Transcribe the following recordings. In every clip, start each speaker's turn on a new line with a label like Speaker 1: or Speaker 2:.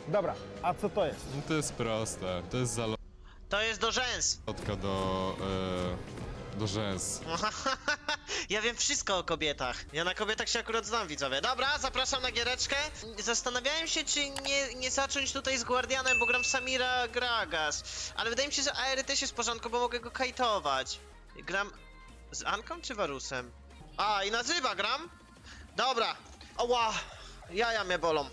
Speaker 1: Dobra, a co to jest?
Speaker 2: No to jest proste, to jest
Speaker 3: To jest do rzęs.
Speaker 2: zalotka do rzęs.
Speaker 3: Ja wiem wszystko o kobietach. Ja na kobietach się akurat znam, widzowie. Dobra, zapraszam na giereczkę. Zastanawiałem się, czy nie zacząć tutaj z Guardianem, bo gram w Samira Gragas. Ale wydaje mi się, że AR też jest w porządku, bo mogę go kajtować. Gram z Anką czy Varusem? A, i nazywa gram? Dobra. Oła, jaja mnie bolą.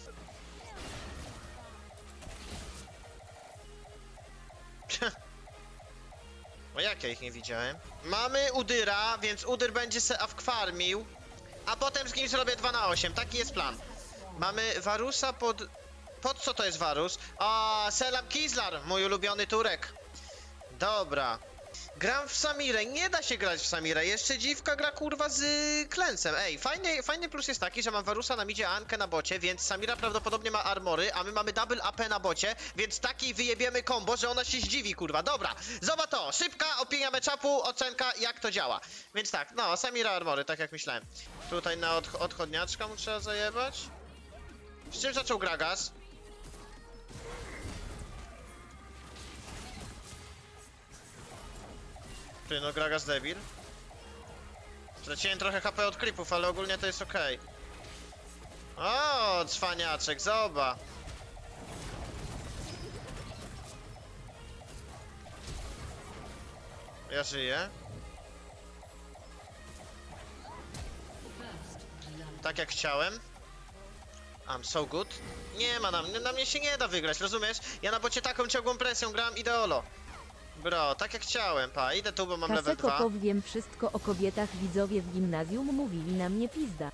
Speaker 3: O jak ja ich nie widziałem? Mamy Udyra, więc Udyr będzie se farmił, a potem z kimś zrobię 2 na 8. Taki jest plan. Mamy Varusa pod co to jest Varus? A, Selam Kizlar, mój ulubiony Turek. Dobra. Gram w Samirę, nie da się grać w Samirę. Jeszcze dziwka gra kurwa z Klensem. Ej, fajny plus jest taki, że mam Varusa na midzie, a Ankę na bocie, więc Samira prawdopodobnie ma armory, a my mamy double AP na bocie, więc taki wyjebiemy combo, że ona się zdziwi, kurwa. Dobra, zobacz to, szybka opinia matchupu, ocenka, jak to działa. Więc tak, no, Samira armory, tak jak myślałem. Tutaj na odchodniaczka mu trzeba zajebać. Z czym zaczął Gragas? Ty, no Gragas debil. Straciłem trochę HP od creepów, ale ogólnie to jest okej. O, cwaniaczek, zoba. Ja żyję. Tak jak chciałem. I'm so good. Nie ma na mnie się nie da wygrać, rozumiesz? Ja na bocie taką ciągłą presją gram ideolo. Bro, tak jak chciałem, idę tu, bo mam level 2.
Speaker 4: Kaseko powiem wszystko o kobietach, widzowie w gimnazjum mówili na mnie pizda.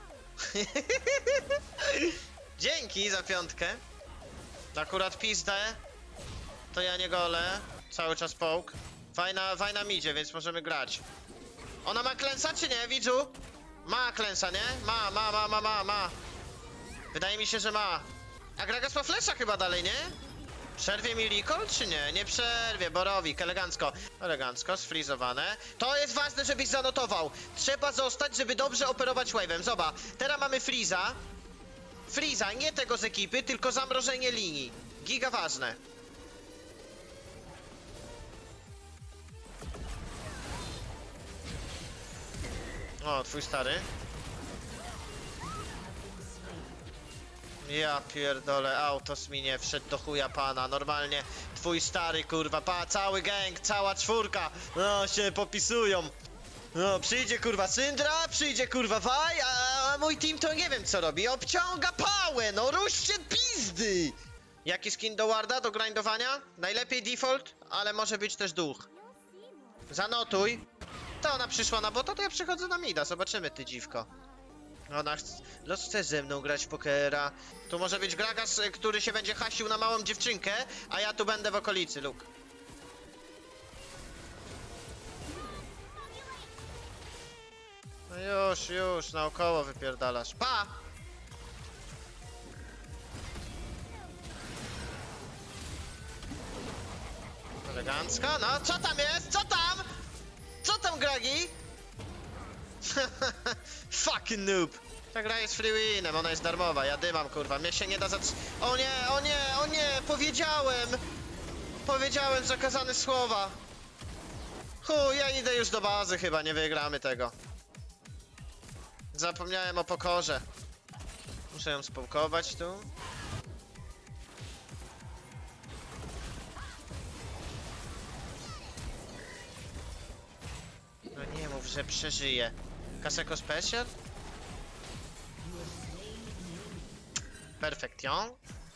Speaker 3: Dzięki za 5. Akurat pizdę. To ja nie golę. Cały czas poke. Fajna midzie, więc możemy grać. Ona ma klęsa czy nie, widzu? Ma klęsa, nie? Ma. Wydaje mi się, że ma. A Gragas ma flesza chyba dalej, nie? Przerwie mi recall, czy nie? Nie przerwie, Borowik, elegancko. Elegancko, sfrizowane. To jest ważne, żebyś zanotował. Trzeba zostać, żeby dobrze operować wave'em. Zobacz, teraz mamy Freeza. Freeza, nie tego z ekipy, tylko zamrożenie linii. Giga ważne. O, twój stary. Ja pierdolę, autos mi nie wszedł do chuja pana, normalnie twój stary kurwa, cały gang, cała czwórka, no się popisują. No przyjdzie kurwa Syndra, przyjdzie kurwa Waj, a mój team to nie wiem co robi, obciąga pałę, no ruszcie pizdy! Jaki skin do warda, do grindowania? Najlepiej default, ale może być też duch. Zanotuj. To ona przyszła na bota, to ja przychodzę na mida, zobaczymy ty dziwko. Ona chce ze mną grać w pokera. Tu może być Gragas, który się będzie hasił na małą dziewczynkę, a ja tu będę w okolicy, Luke. No już, naokoło wypierdalasz. Pa! Elegancko, no co tam jest? Co tam? Co tam, Gragi? Fucking noob. Ta gra jest free winem, ona jest darmowa, ja dymam kurwa, mnie się nie da O nie, powiedziałem zakazane słowa. Ja idę już do bazy chyba, nie wygramy tego. Zapomniałem o pokorze. Muszę ją spałkować tu. No nie mów, że przeżyję. Kaseko Special? Perfektion.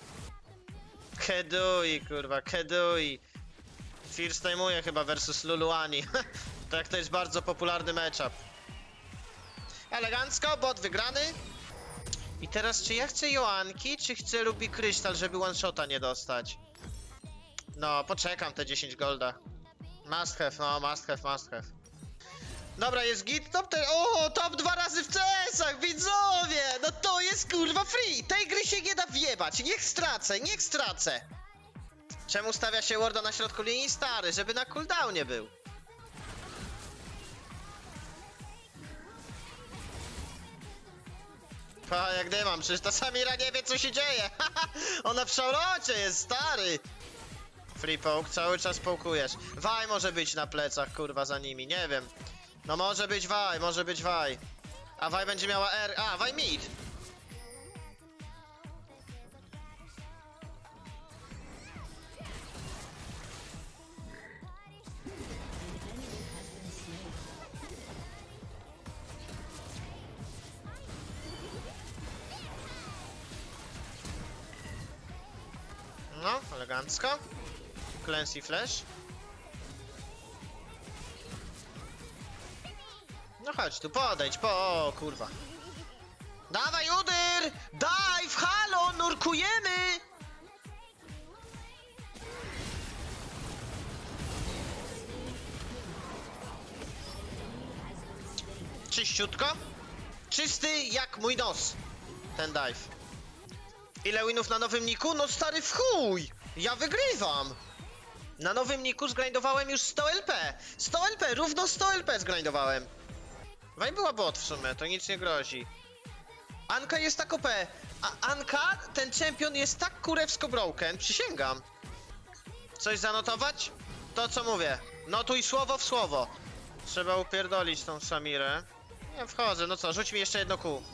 Speaker 3: Kedui, kurwa, Kedui. First time'uje chyba versus Luluani. Tak, to jest bardzo popularny matchup. Elegancko, bot wygrany. I teraz, czy ja chcę Joanki, czy chcę Ruby Krystal, żeby one-shota nie dostać? No, poczekam te 10 golda. Must have, no, must have. Dobra, jest git, top 2 razy w CS-ach, widzowie! No to jest kurwa free! Tej gry się nie da wjebać, niech stracę! Czemu stawia się warda na środku linii? Stary, żeby na cooldownie był. Pa, jak dymam, przecież ta Samira nie wie, co się dzieje. Ona w szalocie jest, stary. Free poke, cały czas pokujesz. Waj może być na plecach, kurwa, za nimi, nie wiem. No może być Waj, może być Waj. A Waj będzie miała R... A, Waj mid. No, elegancko. Clancy flash. No chodź tu, podejdź, o kurwa. Dawaj udyr! Daj w halo, nurkujemy! Czyściutko. Czysty jak mój nos. Ten dive. Ile winów na nowym niku? No stary w chuj! Ja wygrywam! Na nowym niku zgrindowałem już 100 LP! 100 LP! Równo 100 LP zgrindowałem! Waj była bot w sumie, to nic nie grozi. Anka jest tak OP, a Anka, ten champion jest tak kurewsko broken, przysięgam. Coś zanotować? To co mówię, notuj słowo w słowo. Trzeba upierdolić tą Samirę. Nie wchodzę, no co, rzuć mi jeszcze jedno kół.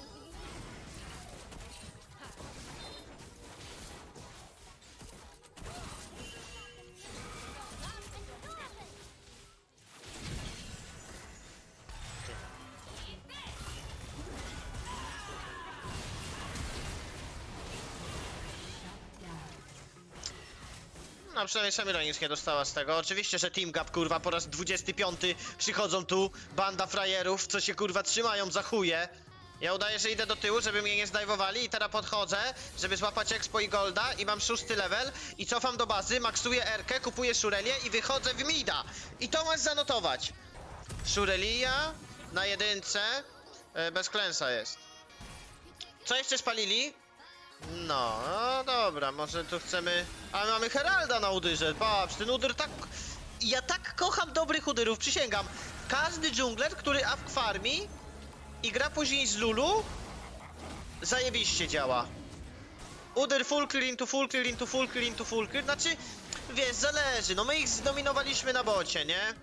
Speaker 3: No przynajmniej Samira nic nie dostała z tego. Oczywiście, że Team Gap, kurwa, po raz 25 przychodzą tu, banda frajerów, co się kurwa trzymają za chuje. Ja udaję, że idę do tyłu, żeby mnie nie zdajwowali i teraz podchodzę, żeby złapać Expo i Golda i mam 6 level i cofam do bazy, maksuję Erkę, kupuję Shurelię i wychodzę w mida. I to masz zanotować. Shurelia na jedynce, bez klęsa jest. Co jeszcze spalili? No, no dobra, może tu chcemy... Ale mamy Heralda na udyrze, patrz, ten udyr tak... Ja tak kocham dobrych udyrów, przysięgam. Każdy dżungler, który up farmi i gra później z Lulu, zajebiście działa. Udyr full clear into full clear into full clear into full clear, znaczy, wiesz, zależy, no my ich zdominowaliśmy na bocie, nie?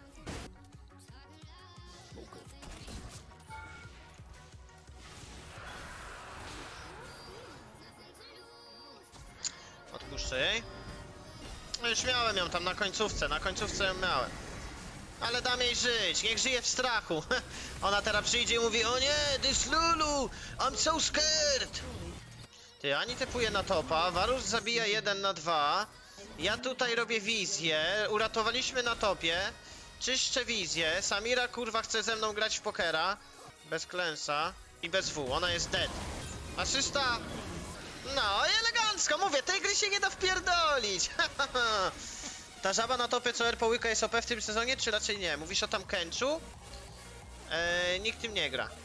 Speaker 3: Odpuszczę jej. No już miałem ją tam na końcówce ją miałem. Ale dam jej żyć, niech żyje w strachu. Ona teraz przyjdzie i mówi, o nie, this Lulu, I'm so scared. Ty, Ani typuje na topa, Varus zabija 1 na 2. Ja tutaj robię wizję, uratowaliśmy na topie. Czyszczę wizję, Samira kurwa chce ze mną grać w pokera. Bez klęsa i bez W, ona jest dead. Asysta. No i elegancko, mówię, tej gry się nie da wpierdolić. Ta żaba na topie co RP łyka jest OP w tym sezonie, czy raczej nie? Mówisz o tam Kenchu? Nikt tym nie gra.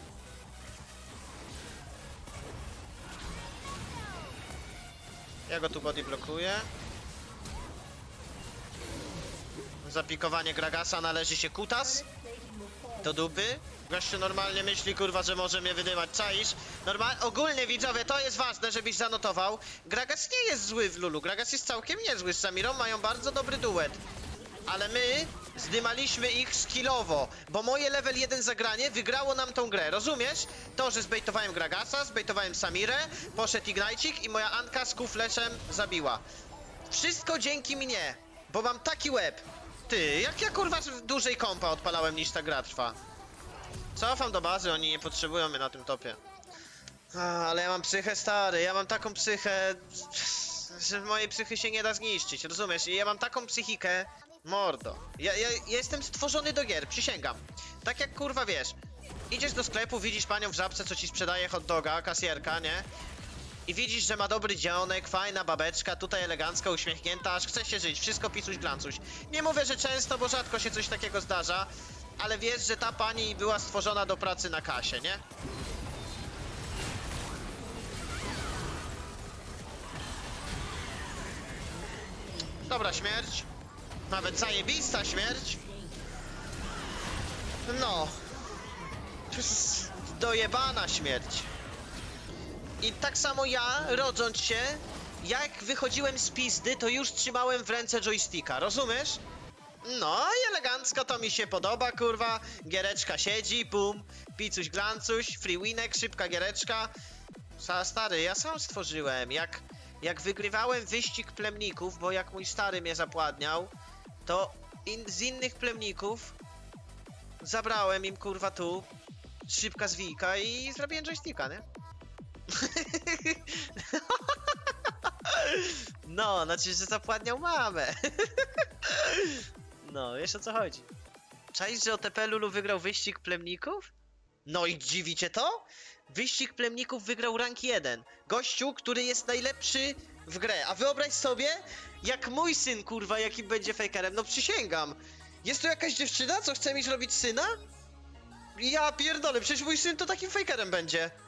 Speaker 3: Ja go tu body blokuję. Zapikowanie Gragasa należy się kutas. Do dupy. Gościu normalnie myśli, kurwa, że może mnie wydymać. Czaisz? Ogólnie, widzowie, to jest ważne, żebyś zanotował. Gragas nie jest zły w Lulu. Gragas jest całkiem niezły z Samirą. Mają bardzo dobry duet. Ale my zdymaliśmy ich skillowo, bo moje level 1 zagranie wygrało nam tą grę. Rozumiesz? To, że zbejtowałem Gragasa, zbejtowałem Samirę, poszedł Ignite'ik i moja Anka z kufleszem zabiła. Wszystko dzięki mnie, bo mam taki łeb. Ty, jak ja kurwa dłużej kompa odpalałem niż ta gra trwa. Cofam do bazy, oni nie potrzebują mnie na tym topie. Ale ja mam psychę, stary, ja mam taką psychę, że mojej psychy się nie da zniszczyć, rozumiesz? I ja mam taką psychikę, mordo. Ja jestem stworzony do gier, przysięgam. Tak jak kurwa wiesz, idziesz do sklepu, widzisz panią w żabce, co ci sprzedaje hot doga, kasjerka, nie? I widzisz, że ma dobry dzionek, fajna babeczka, tutaj elegancka, uśmiechnięta, aż chce się żyć, wszystko pisuś glancuś. Nie mówię, że często, bo rzadko się coś takiego zdarza, ale wiesz, że ta pani była stworzona do pracy na kasie, nie? Dobra śmierć. Nawet zajebista śmierć. No. To jest dojebana śmierć. I tak samo ja, rodząc się, jak wychodziłem z pizdy, to już trzymałem w ręce joysticka, rozumiesz? No i elegancko, to mi się podoba, kurwa. Giereczka siedzi, bum, picuś glancuś, free winek, szybka giereczka. Stary, ja sam stworzyłem, jak wygrywałem wyścig plemników, bo jak mój stary mnie zapładniał, to z innych plemników zabrałem im, kurwa, tu szybka zwijka i zrobiłem joysticka, nie? No, znaczy, że zapładniał mamę. No, wiesz o co chodzi. Czaisz, że OTP Lulu wygrał wyścig plemników? No i dziwicie to? Wyścig plemników wygrał rank 1. Gościu, który jest najlepszy w grę. A wyobraź sobie, jak mój syn, kurwa, jakim będzie fakerem. No przysięgam. Jest tu jakaś dziewczyna, co chce mi zrobić syna? Ja pierdolę, przecież mój syn to takim fakerem będzie.